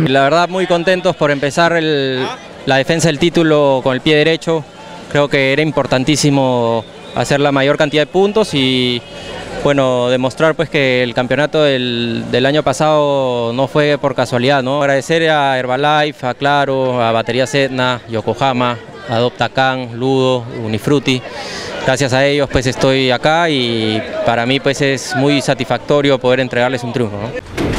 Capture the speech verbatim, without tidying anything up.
La verdad muy contentos por empezar el, la defensa del título con el pie derecho. Creo que era importantísimo hacer la mayor cantidad de puntos y bueno, demostrar pues que el campeonato del, del año pasado no fue por casualidad, ¿no? Agradecer a Herbalife, a Claro, a Baterías Etna, Yokohama, Adoptacan, Ludo, Unifruti. Gracias a ellos pues estoy acá y para mí pues es muy satisfactorio poder entregarles un triunfo, ¿no?